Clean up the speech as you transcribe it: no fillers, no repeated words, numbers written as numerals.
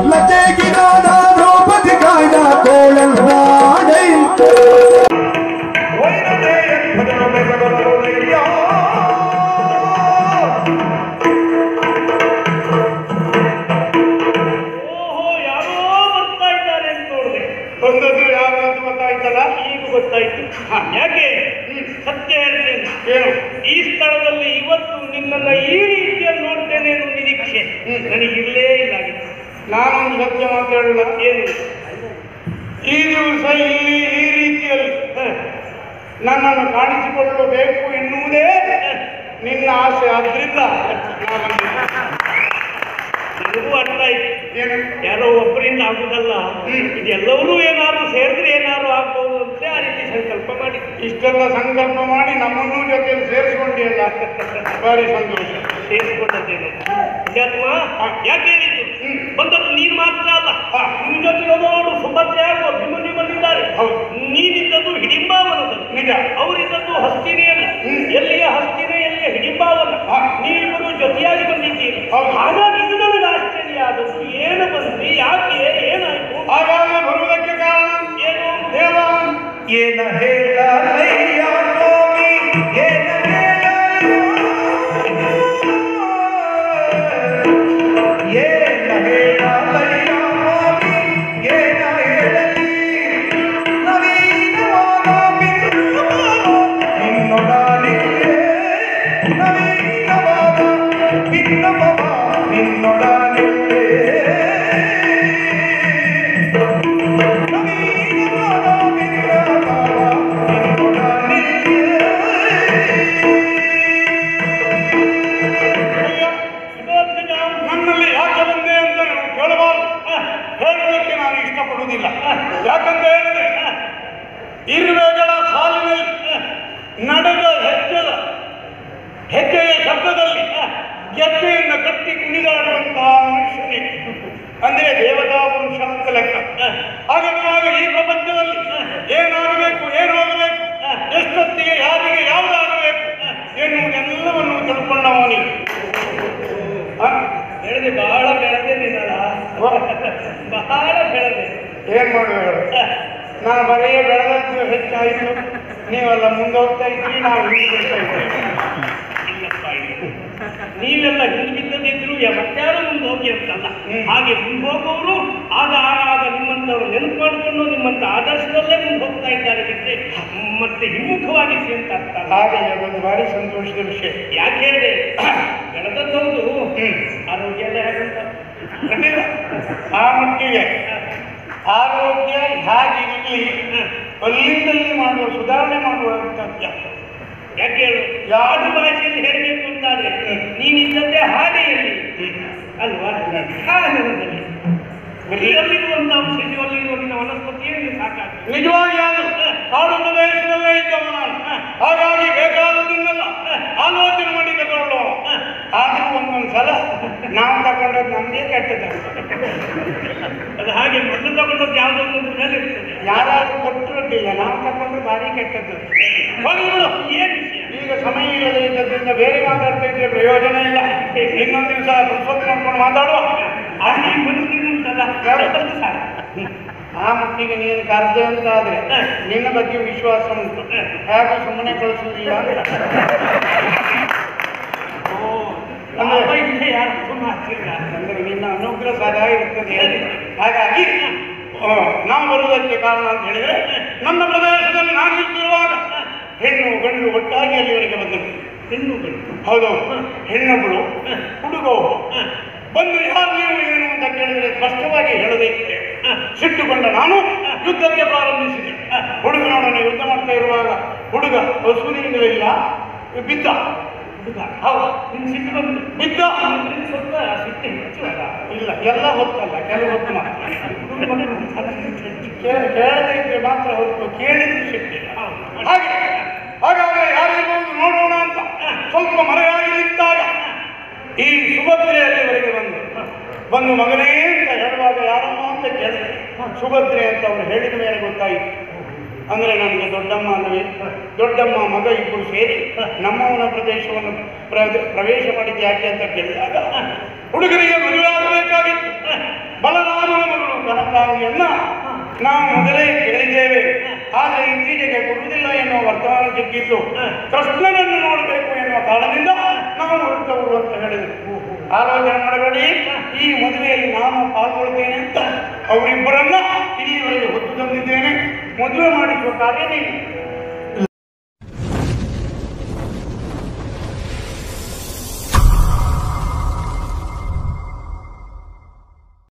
ಲತೆಗಿನಾದ ದ್ರೌಪದಿ ಕಾಯ್ದ ಕೋಳಂದಾಡೈ ಗೊತ್ತಾಯ್ತು. ಯಾಕೆ ಸತ್ಯ ಹೇಳ್ತೇನೆ, ಈ ಸ್ಥಳದಲ್ಲಿ ಇವತ್ತು ನಿನ್ನನ್ನು ಈ ರೀತಿಯಲ್ಲಿ ನೋಡ್ತೇನೆ ಅನ್ನೋ ನಿರೀಕ್ಷೆ ನನಗಿರಲೇ ಇಲ್ಲ. ನಾನೊಂದು ಸತ್ಯ ಮಾತಾಡಲ್ಲ. ಏನು ಈ ದಿವಸ ಇಲ್ಲಿ ಈ ರೀತಿಯಲ್ಲಿ ನನ್ನನ್ನು ಕಾಣಿಸಿಕೊಳ್ಳಬೇಕು ಎನ್ನುವುದೇ ನಿನ್ನ ಆಸೆ. ಆದ್ರಿಂದ ನನಗೂ ಅರ್ಥ ಆಯ್ತು. ಯಾರೋ ಒಬ್ಬರಿಂದ ಆಗುದಲ್ಲ, ಇದೆಲ್ಲವರೂ ಏನಾದ್ರು ಸೇರಿದ್ರೆ ಏನಾದ್ರು ಆಗ್ಬಹುದು ಅಂತ ಆ ರೀತಿ ಸಂಕಲ್ಪ ಮಾಡಿ ಇಷ್ಟೆಲ್ಲ ಸಂಕಲ್ಪ ಮಾಡಿ ನಮ್ಮನ್ನೂ ಜೊತೆಯಲ್ಲಿ ಸೇರಿಸ್ಕೊಂಡಿಯಲ್ಲ, ಭಾರಿ ಸಂತೋಷ. ಸೇರಿಸ್ಕೊಂಡದ್ದೇನೆ ಜನ್ಮ. ಯಾಕೆ ಹೇಳಿದ್ದು, ಬಂದದ್ದು ನೀನು ಮಾತ್ರ ಅಲ್ಲ, ನಿನ್ನ ಜೊತೆ ನೋಡು ಸುಭದ್ರೆ ಹಾಗೂ ಅಭಿಮನ್ಯು ಬಂದಿದ್ದಾರೆ. ನೀನಿದ್ದದ್ದು ಹಿಡಿಂಬಾವನದಲ್ಲಿ, ನಿಜ. ಅವರಿದ್ದದ್ದು ಹಸ್ತಿನಿಯಲ್ಲಿ. ಎಲ್ಲಿಯ ಹಸ್ತಿನ, ಎಲ್ಲಿಯ ಹಿಡಿಂಬಾವನ, ನೀವಿಬ್ಬರು ಜೊತೆಯಾಗಿ ಬಂದಿದ್ದೀರಿ. ಹಾಗಾಗಿ ಇದು ನನಗೆ ಆಶ್ಚರ್ಯ ಆದದ್ದು. ಏನು ಬಂದ್ರಿ, ಯಾಕೆ, ಏನಾಯ್ತು? ಹಾಗಾಗಿ ಬರುವುದಕ್ಕೆ ಕಾರಣ ಏನು ದೇವ ಏನ ಹೇಳಲಯ್ಯ ಸ್ವಾಮಿ, ಏನ ಹೇಳಲು, ಏನ ಹೇಳಲಯ್ಯ ಸ್ವಾಮಿ, ಏನ ಹೇಳಲಿ. ನವೀನವಾದ ನಿನ್ನೊಡನಿಗೆ, ನವೀನವಾದ ಭಿನ್ನಮವ ನಿನ್ನೊಡನಿಗೆ, ನನ್ನಲ್ಲಿ ಯಾಕೆ ಬಂದೆ ಅಂತ ನೀವು ಕೇಳಬಾರದು. ಹೇಳೋದಕ್ಕೆ ನಾನು ಇಷ್ಟಪಡುವುದಿಲ್ಲ. ಯಾಕಂತ ಹೇಳಿದ್ರೆ ಇರುವೆಗಳ ಸಾಲಿನಲ್ಲಿ ನಡೆದ ಹೆಜ್ಜೆಯ ಶಬ್ದದಲ್ಲಿ ಗೆಜ್ಜೆಯನ್ನು ಕಟ್ಟಿ ಕುಣಿದಾಡುವಂತಹ ಮನುಷ್ಯನೇ ಅಂದ್ರೆ ದೇವತಾ ಪುರುಷ ಅಂತ ಲೆಕ್ಕ. ಹಾಗಾಗುವಾಗ ಈ ಪ್ರಪಂಚದಲ್ಲಿ ಏನಾಗಬೇಕು, ಏನಾಗಬೇಕು, ಎಷ್ಟೊತ್ತಿಗೆ ಯಾರಿಗೆ ಯಾವುದಾಗಬೇಕು ಎನ್ನುವುದೆಲ್ಲವನ್ನು ತಿಳ್ಕೊಂಡವನಿ. ಬೆಳೆದೆ, ಬಹಳ ಬೆಳೆದೆ ನೀನಲ್ಲ, ಬಹಳ ಬೆಳೆದೆ. ಏನ್ ಮಾಡುವ, ನಾನು ಬರೀ ಬೆಳೆದದ್ದು ಹೆಚ್ಚಾಯಿತು, ನೀವೆಲ್ಲ ಮುಂದೆ ಹೋಗ್ತಾ ಇದ್ರಿ, ನಾವು ಹಿಂದೆ ಬರ್ತಾ ಇದ್ದೀವಿ. ಇಲ್ಲಪ್ಪ, ನೀವೆಲ್ಲ ಹಿಂದೆ ಬಿದ್ದದಿದ್ರು ಮತ್ತಾರು ಮುಂದೆ ಹೋಗಿ ಅಂತಲ್ಲ. ಹಾಗೆ ಮುಂದೆ ಹೋಗೋರು ಆಗ ಆಗ ನಿಮ್ಮಂತವ್ರು ನೆನಪು ಮಾಡಿಕೊಂಡು ನಿಮ್ಮಂತ ಆದರ್ಶದಲ್ಲೇ ಮುಂದೆ ಹೋಗ್ತಾ ಇದ್ದಾರೆ ಬಿಟ್ಟರೆ ಮತ್ತೆ ಹಿಮ್ಮುಖವಾಗಿಸಿ ಅಂತ ಅರ್ಥ. ಹಾಗೆ ಅದೊಂದು ಭಾರಿ ಸಂತೋಷದ ವಿಷಯ. ಯಾಕೆ ಹೇಳಿದೆ, ಬೆಳೆದದ್ದೊಂದು ಆರೋಗ್ಯ ಎಲ್ಲ ಹೇಗಂತ ಆ ಮಟ್ಟಿಗೆ ಆರೋಗ್ಯ ಹೇಗಿರಲಿ ಅಲ್ಲಿಂದಲ್ಲಿ ಮಾಡುವ ಸುಧಾರಣೆ ಮಾಡುವಂಥದ್ದು. ಯಾಕೆ ಹೇಳು, ಯಾವ ಭಾಷೆಯಲ್ಲಿ ಹೇಳಬೇಕು ಅಂತಾದ್ರೆ ನೀನಿದ್ದದ್ದೇ ಹಾಡೆಯಲ್ಲಿ ಅಲ್ವಾ, ಹಾಡದಲ್ಲಿ ಅಲ್ಲಿರುವಂತಹ ಔಷಧಿ, ಅಲ್ಲಿರುವಂತಹ ವನಸ್ಪತಿಯಲ್ಲಿ ಸಾಕಾಗ್ತದೆ. ನಿಜವಾಗಿ ಅದು ಕಾಡು ಪ್ರದೇಶದಲ್ಲೇ ಇದ್ದವ ನಾನು. ಹಾಗಾಗಿ ಬೇಕಾದದ್ದನ್ನೆಲ್ಲ ಆಲೋಚನೆ ಮಾಡಿ ತಗೊಳ್ಳುವ. ಆದರೂ ಒಂದೊಂದ್ಸಲ ನಾವು ತಗೊಂಡದ್ದು ನಮಗೆ ಕೆಟ್ಟದ್ದು. ಅದು ಹಾಗೆ ಮೊದಲು ತಗೊಂಡದ್ದು ಯಾವುದೊಂದು ಮೇಲೆ ಇರ್ತದೆ. ಯಾರಾದ್ರೂ ಕೊಟ್ಟಿರೋದಿಲ್ಲ, ನಾವು ತಗೊಂಡ್ರೆ ಭಾರಿ ಕೆಟ್ಟದ್ದು. ಏನು ವಿಷಯ, ಈಗ ಸಮಯ ಇಲ್ಲದೆ ಇದ್ದದ್ರಿಂದ ಬೇರೆ ಮಾತಾಡ್ತಾ ಇದ್ರೆ ಪ್ರಯೋಜನ ಇಲ್ಲ. ಇನ್ನೊಂದು ದಿವಸ ಪುರುಷೋತ್ ಮಾಡ್ಕೊಂಡು ಮಾತಾಡುವ. ಅಲ್ಲಿ ಮನುಷ್ಯನಿಗೆ ಉಂಟಲ್ಲ ಸಾಕು. ಆ ಮಟ್ಟಿಗೆ ನೀನು ಕರ್ದೆ ಅಂತ ಆದ್ರೆ ನಿನ್ನ ಬಗ್ಗೆ ವಿಶ್ವಾಸ ಉಂಟು, ಹೇಗೆ ಸುಮ್ಮನೆ ಕಳಿಸುವುದಿಲ್ಲ ಅಂತ. ಅಂದ್ರೆ ನಿನ್ನ ಅನುಗ್ರಹ ಸದಾ ಇರ್ತದೆ. ಹಾಗಾಗಿ ನಾವು ಬರುವುದಕ್ಕೆ ಕಾರಣ ಅಂತ ಹೇಳಿದ್ರೆ, ನಮ್ಮ ಪ್ರದೇಶದಲ್ಲಿ ನಾನು ಇರ್ತಿರುವಾಗ ಹೆಣ್ಣು ಗಂಡು ಒಟ್ಟಾಗಿ ಅಲ್ಲಿವರೆಗೆ ಬಂದರು. ಹೆಣ್ಣುಗಳು, ಹೌದೌದು, ಹೆಣ್ಣುಗಳು ಹುಡುಗವು ಬಂದು ಯಾರು ನೀವು ಏನು ಅಂತ ಕೇಳಿದರೆ ಸ್ಪಷ್ಟವಾಗಿ ಹೇಳದೆ ಸಿಟ್ಟುಕೊಂಡ ನಾನು ಯುದ್ಧಕ್ಕೆ ಪ್ರಾರಂಭಿಸಿದೆ. ಹುಡುಗನೊಡನೆ ಯುದ್ಧ ಮಾಡ್ತಾ ಇರುವಾಗ ಹುಡುಗ ಹಸುವಿನಿಂದ ಇಲ್ಲ ಬಿದ್ದ. ಹುಡುಗ ಹೌದು, ನಿನ್ನ ಸಿಟ್ಟು ಬಂತು, ಬಿದ್ದ. ಸ್ವಲ್ಪ ಸಿಟ್ಟು ಹೆಚ್ಚುವಾಗ ಇಲ್ಲ, ಎಲ್ಲ ಹೊತ್ತಲ್ಲ, ಕೆಲವು ಹೊತ್ತು ಮಾತ್ರ. ಕೇಳದೇ ಇದ್ರೆ ಮಾತ್ರ ಹೊತ್ತು, ಕೇಳಿದ್ರೆ ಸಿಟ್ಟಿಲ್ಲ. ಹಾಗೆ ಹಾಗಾದ್ರೆ ಯಾರಿರ್ಬೋದು ನೋಡೋಣ ಅಂತ ಸ್ವಲ್ಪ ಮರೆಯಾಗಿ ನಿಂತಾಗ ಈ ಸುಭದ್ರೆಯಲ್ಲಿವರೆಗೆ ಬಂದು ಮಗನೇ ಅಂತ ಹೇಳುವಾಗ ಯಾರಮ್ಮ ಅಂತ ಕೇಳಿದ್ರೆ ಸುಭದ್ರೆ ಅಂತ ಅವರು ಹೇಳಿದ ಮೇಲೆ ಗೊತ್ತಾಯಿತು. ಅಂದರೆ ನನಗೆ ದೊಡ್ಡಮ್ಮ ಅಲ್ಲವೇ? ದೊಡ್ಡಮ್ಮ ಮಗ ಇಬ್ಬರು ಸೇರಿ ನಮ್ಮವನ ಪ್ರದೇಶವನ್ನು ಪ್ರವೇಶ ಮಾಡಿದ್ದು ಯಾಕೆ ಅಂತ ಕೇಳಿದಾಗ ಹುಡುಗರಿಗೆ ಮದುವೆ ಆಗಬೇಕಾಗಿತ್ತು. ಬಲರಾಮನ ಮಗಳು ಕನಕಾಂಗಿಯನ್ನ ನಾವು ಮೊದಲೇ ಕೇಳಿದ್ದೇವೆ, ಆದರೆ ಇತ್ತೀಚೆಗೆ ಕೊಡುವುದಿಲ್ಲ ಎನ್ನುವ ವರ್ತಮಾನ ಸಿಕ್ಕಿತ್ತು. ಕೃಷ್ಣನನ್ನು ನೋಡಬೇಕು ಎನ್ನುವ ಕಾರಣದಿಂದ ನಾವು ಹೊರಟವರು ಅಂತ ಹೇಳಿದರು. ಆಲೋಚನೆ ಮಾಡಬೇಡಿ, ಈ ಮದುವೆಯಲ್ಲಿ ನಾನು ಪಾಲ್ಗೊಳ್ತೇನೆ ಅಂತ ಅವರಿಬ್ಬರನ್ನ ಇಲ್ಲಿವರೆಗೆ ಹೊತ್ತು ತಂದಿದ್ದೇನೆ. ಮದುವೆ ಮಾಡಿಸುವ ಕಾರ್ಯ ನೀವು